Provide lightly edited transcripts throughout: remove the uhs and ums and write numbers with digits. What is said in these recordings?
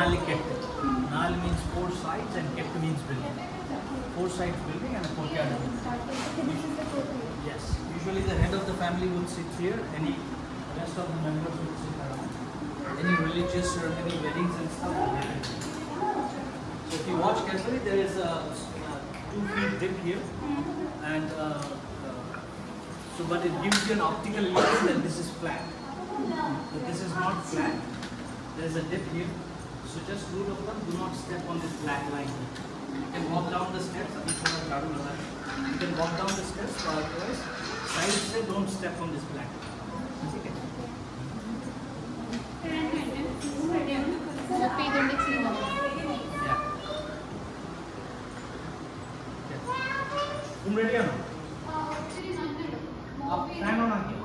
Nalikette. Nal means 4 sides and Kette means building. 4 sides building and a courtyard. Yes. Usually the head of the family would sit here. Any rest of the members would sit around. Any religious ceremony, weddings and stuff. So if you watch carefully, there is a 2 feet dip here, and but it gives you an optical illusion that this is flat. But this is not flat. There is a dip here. So just rule of thumb: do not step on this black line. You can walk down the steps. You can walk down the steps, or otherwise, side step. Don't step on this black line. Okay. तुम ready हो ना? आप fan on आके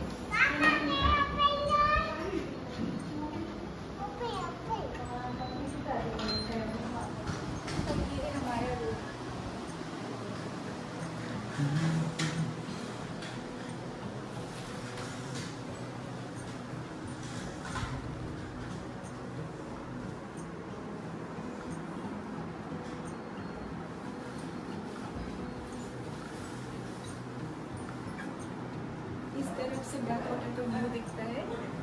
इस तरफ से backwater का view दिखता है।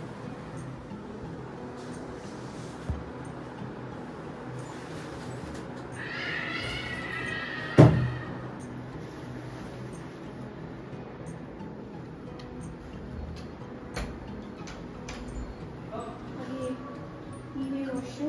ये वॉशरूम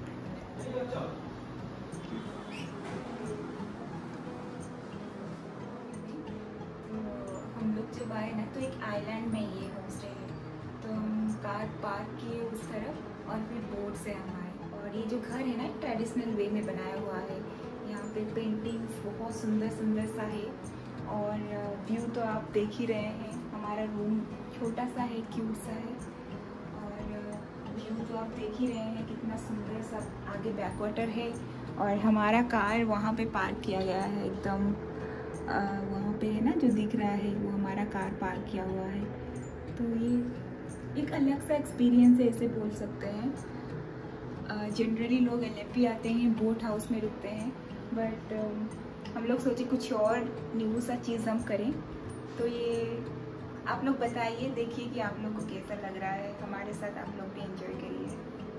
जब आए ना तो एक आइलैंड में ये होम स्टे है, तो हम कार पार्क किए उस तरफ और फिर बोट से हम आए। और ये जो घर है ना ट्रेडिशनल वे में बनाया हुआ है, यहाँ पे पेंटिंग्स बहुत सुंदर सुंदर सा है। और व्यू तो आप देख ही रहे हैं, हमारा रूम छोटा सा है, क्यूट सा है। और व्यू तो आप देख ही रहे हैं कितना सुंदर सा। आगे बैकवाटर है और हमारा कार वहाँ पे पार्क किया गया है, एकदम वहाँ पे है ना जो दिख रहा है वो हमारा कार पार्क किया हुआ है। तो ये एक अलग सा एक्सपीरियंस है, ऐसे बोल सकते हैं। जनरली लोग एलएपी आते हैं, बोट हाउस में रुकते हैं, बट हम लोग सोचे कुछ और न्यू सा चीज़ हम करें। तो ये आप लोग बताइए, देखिए कि आप लोग को कैसा लग रहा है। हमारे साथ आप लोग भी एंजॉय करिए।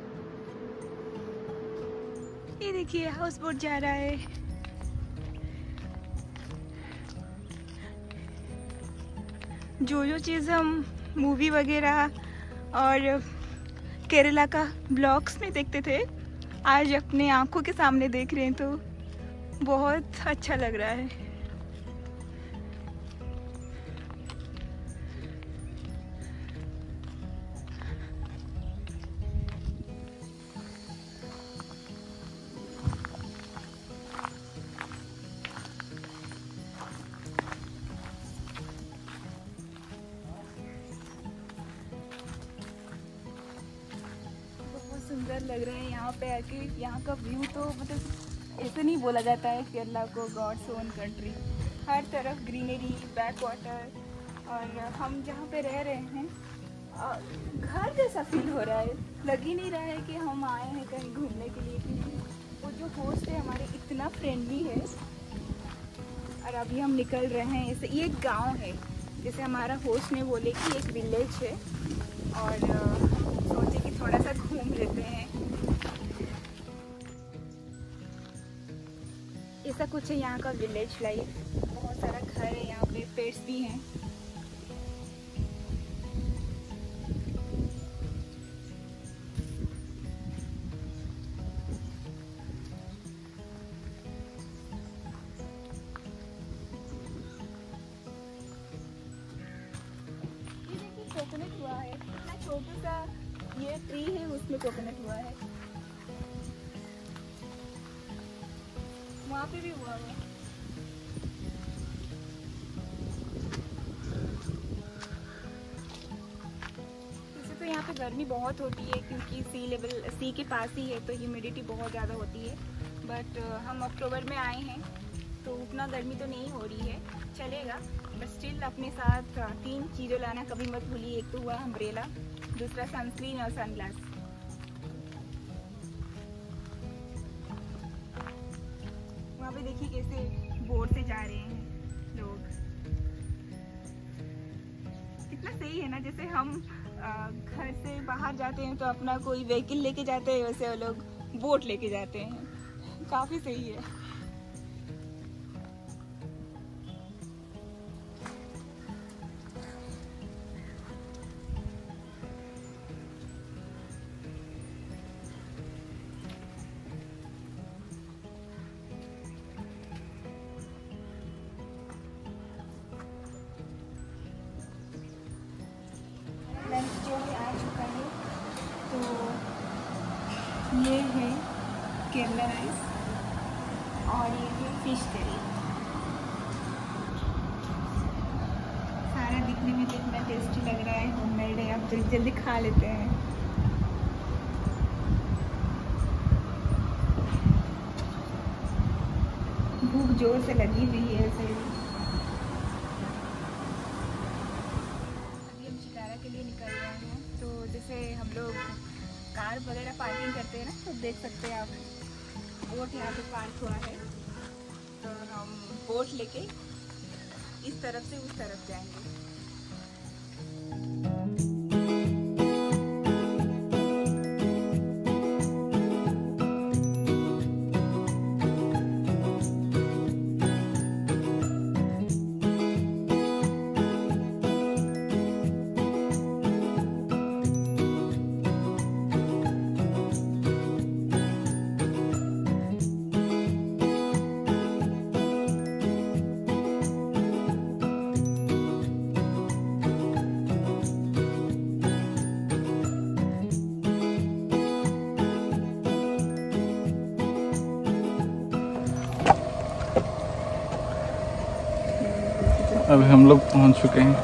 ये देखिए हाउस बोट जा रहा है। जो जो चीज़ हम मूवी वगैरह और केरला का ब्लॉग्स में देखते थे, आज अपने आंखों के सामने देख रहे हैं तो बहुत अच्छा लग रहा है। सुंदर लग रहा है यहाँ पे आके। यहाँ का व्यू तो मतलब ऐसे नहीं बोला जाता है केरला को गॉड्स ओन कंट्री। हर तरफ ग्रीनरी, बैक वाटर, और हम जहाँ पे रह रहे हैं घर जैसा फील हो रहा है। लग ही नहीं रहा है कि हम आए हैं कहीं घूमने के लिए, क्योंकि वो जो होस्ट है हमारे इतना फ्रेंडली है। और अभी हम निकल रहे हैं ऐसे। ये एक गाँव है, जैसे हमारा होस्ट ने बोले कि एक विलेज है, और सोचे कि थोड़ा सा घूम लेते हैं। ऐसा कुछ है यहाँ का विलेज लाइफ। बहुत सारा घर है यहाँ पे, पेट्स भी हैं। ये देखिए कोकोनट हुआ है, इतना छोटा सा ये ट्री है, उसमें कोकोनट हुआ है। वहाँ पे भी हुआ है। वैसे तो यहाँ पे गर्मी बहुत होती है, क्योंकि सी के पास ही है, तो ह्यूमिडिटी बहुत ज़्यादा होती है। बट हम अक्टूबर में आए हैं तो उतना गर्मी तो नहीं हो रही है, चलेगा। बट स्टिल अपने साथ 3 चीज़ें लाना कभी मत भूलिए। एक तो हुआ अम्ब्रेला, दूसरा सनस्क्रीन और सनग्लास। पे देखिए कैसे बोट से जा रहे हैं लोग। कितना सही है ना, जैसे हम घर से बाहर जाते हैं तो अपना कोई व्हीकल लेके जाते हैं, वैसे वो लोग बोट लेके जाते हैं। काफी सही है। लंच जो है आ चुका है, तो ये है केरला राइस और ये है फिश करी। सारा दिखने में तो इतना टेस्टी लग रहा है, होममेड है। आप जल्दी जल्दी खा लेते हैं। भूख जोर से लगी हुई है ऐसे। के लिए निकल रहे हैं, तो जैसे हम लोग कार वगैरह पार्किंग करते हैं ना, तो देख सकते हैं आप बोट यहाँ पे पार्क हुआ है। तो हम बोट लेके इस तरफ से उस तरफ जाएंगे। अभी हम लोग पहुंच चुके हैं।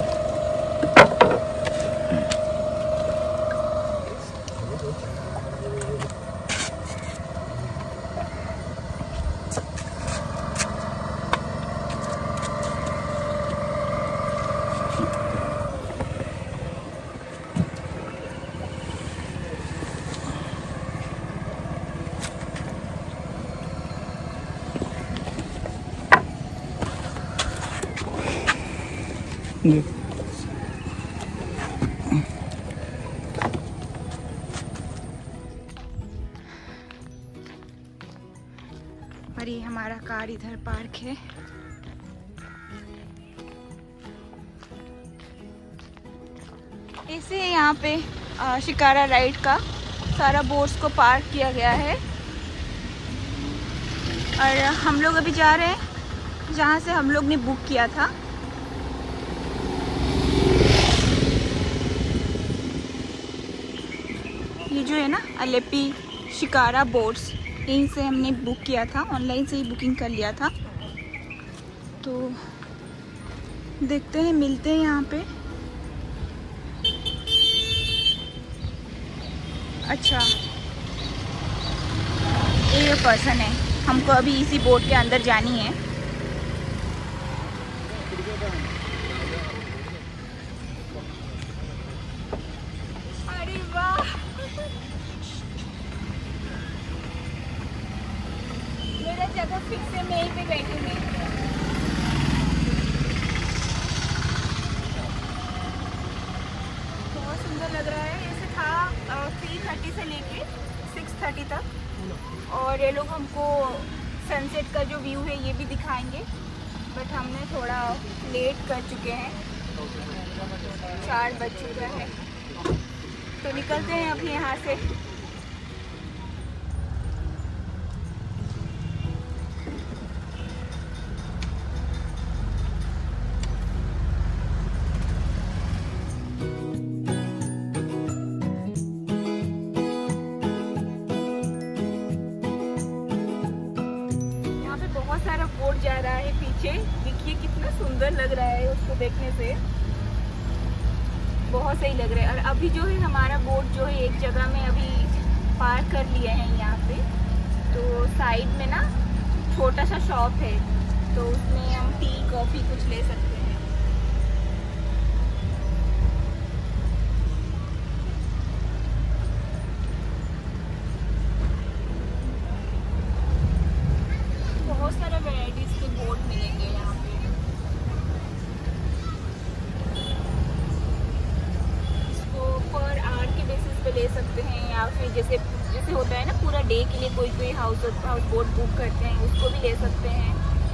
और ये हमारा कार इधर पार्क है। ऐसे यहाँ पे शिकारा राइड का सारा बोट्स को पार्क किया गया है। और हम लोग अभी जा रहे हैं जहाँ से हम लोग ने बुक किया था। ये जो है ना अलेपी शिकारा बोट्स, यहीं से हमने बुक किया था, ऑनलाइन से ही बुकिंग कर लिया था। तो देखते हैं, मिलते हैं यहाँ पे। अच्छा, ये पर्सन है, हमको अभी इसी बोट के अंदर जानी है। अरे वाह, मेरा जगह फिक्स है, मैं यहीं पे बैठूंगी। बहुत सुंदर लग रहा है। ऐसे था 3:30 से लेके 6:30 तक, और ये लोग हमको सनसेट का जो व्यू है ये भी दिखाएंगे, बट हमने थोड़ा लेट कर चुके हैं, 4 बज चुका है। तो निकलते हैं अभी यहाँ से। बहुत सारा बोट जा रहा है पीछे, देखिए कितना सुंदर लग रहा है, उसको देखने से बहुत सही लग रहा है। और अभी जो है हमारा बोट जो है एक जगह में अभी पार्क कर लिया है यहाँ पे। तो साइड में ना छोटा सा शॉप है, तो उसमें हम टी कॉफ़ी कुछ ले सकते हैं। कोई हाउस बोट बुक करते हैं उसको भी ले सकते हैं।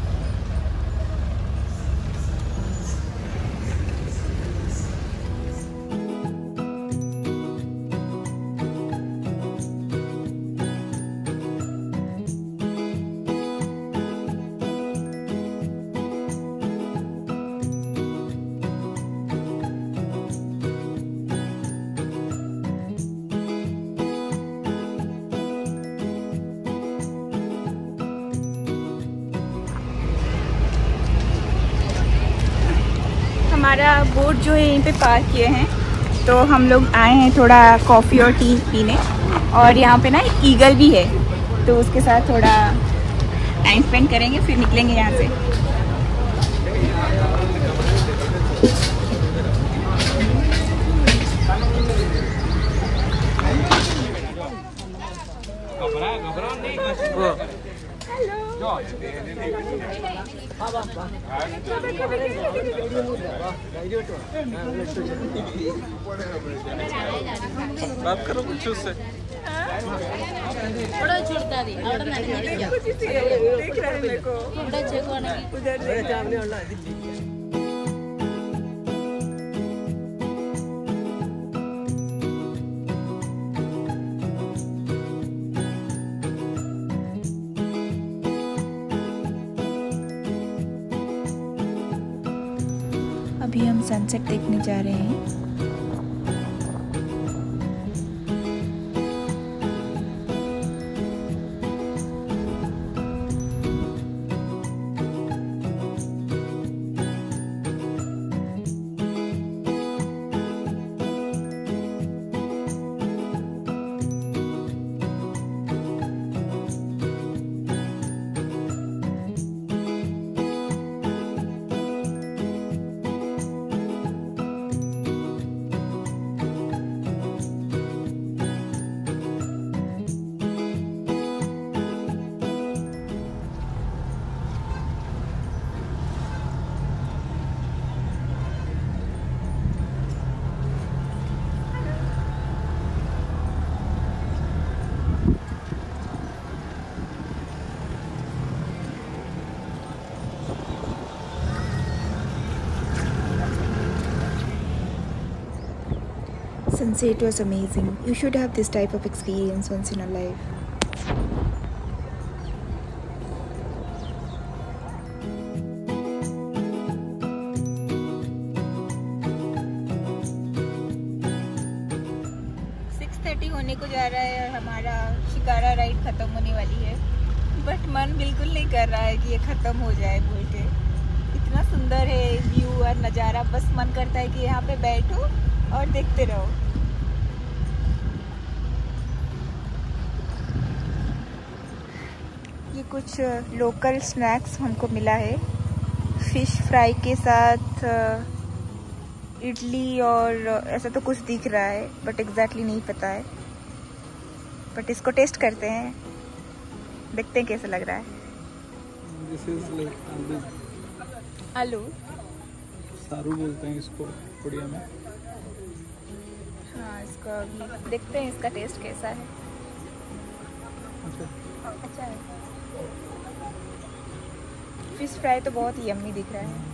हमारा बोट जो है यहीं पे पार्क किए हैं, तो हम लोग आए हैं थोड़ा कॉफ़ी और टी पीने, और यहाँ पे ना एक ईगल भी है, तो उसके साथ थोड़ा टाइम स्पेंड करेंगे, फिर निकलेंगे यहाँ से। बात करो कुछ उससे। अभी हम सनसेट देखने जा रहे हैं। Sunset was amazing. You should have this type of experience once in a life. होने को जा रहा है और हमारा शिकारा राइड ख़त्म होने वाली है, बट मन बिल्कुल नहीं कर रहा है कि ये ख़त्म हो जाए बोल के। इतना सुंदर है व्यू और नज़ारा, बस मन करता है कि यहाँ पे बैठो और देखते रहो। ये कुछ लोकल स्नैक्स हमको मिला है, फ़िश फ्राई के साथ इडली और ऐसा तो कुछ दिख रहा है, बट एग्जैक्टली नहीं पता है। बट इसको टेस्ट करते हैं, देखते हैं कैसा लग रहा है। This is like आलू सारू बोलते हैं इसको उड़िया में। हाँ, इसको अभी देखते हैं इसका टेस्ट कैसा है। अच्छा है। फिश फ्राई तो बहुत ही यम्मी दिख रहा है।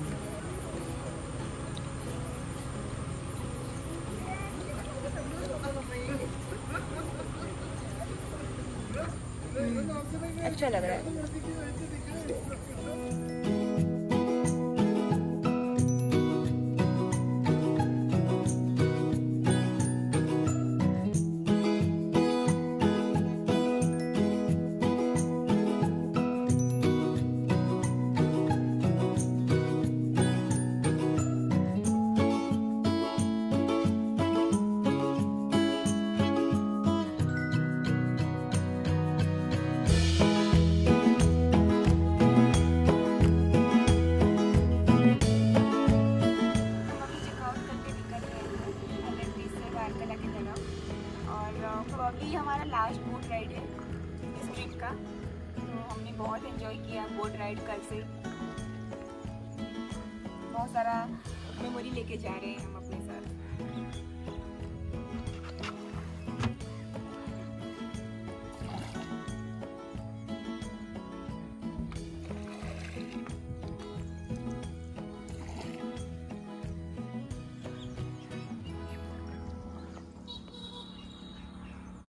अच्छा लग रहा है। अभी हमारा लास्ट बोट राइड है इस ट्रिप का, तो हमने बहुत एंजॉय किया बोट राइड कल से। बहुत सारा मेमोरी लेके जा रहे हैं हम अपने साथ।